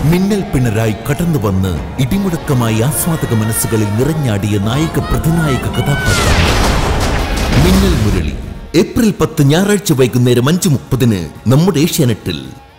മിന്നൽ പിണറായി കടന്നു വന്ന് ഇടിമുഴക്കമായി ആസ്വാദക മനസ്സുകളിൽ നിറഞ്ഞാടിയ നായക പ്രതിനായക കഥാപാത്രം മിന്നൽ മുരളി. ഏപ്രിൽ 10 ഞായറാഴ്ച വൈകുന്നേരം 5:30 നമ്മുടെ ഏഷ്യാനെറ്റിൽ.